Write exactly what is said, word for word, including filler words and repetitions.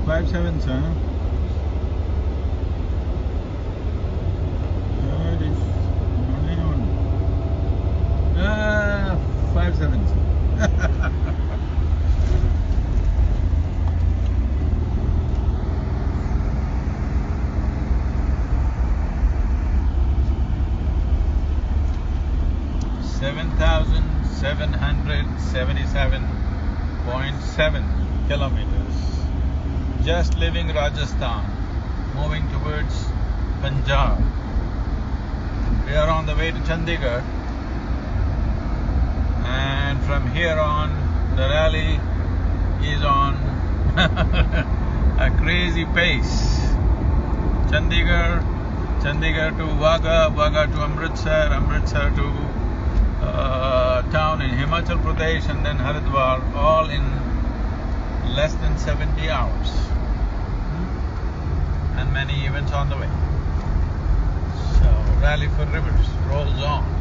Five sevens, huh? Oh, it is only one. Ah, five sevens. Seven thousand seven hundred seventy-seven point seven kilometers. Just leaving Rajasthan, moving towards Punjab. We are on the way to Chandigarh, and from here on the rally is on a crazy pace. Chandigarh, Chandigarh to Wagah, Wagah to Amritsar, Amritsar to uh, town in Himachal Pradesh, and then Haridwar, all in less than seventy hours. And many events on the way. So, Rally for Rivers rolls on.